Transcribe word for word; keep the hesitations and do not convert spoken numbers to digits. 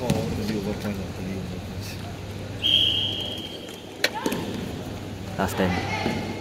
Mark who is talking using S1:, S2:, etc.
S1: Oh, early over point lah, early over points.
S2: Last ten.